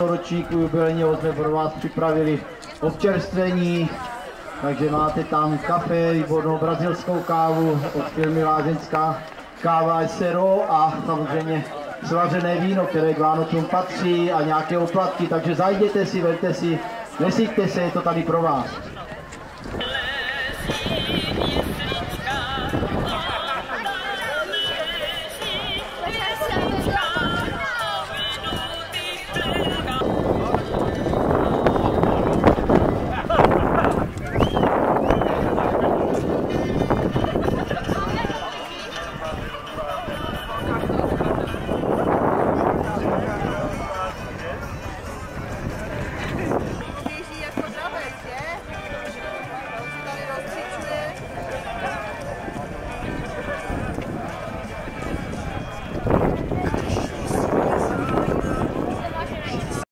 ročníku jubilejního jsme pro vás připravili občerstvení, takže máte tam kafe, výbornou brazilskou kávu od firmy Lázeňská káva Sero a samozřejmě svařené víno, které k Vánocům patří a nějaké oplatky, takže zajděte si, vemte si, nesyťte se, je to tady pro vás.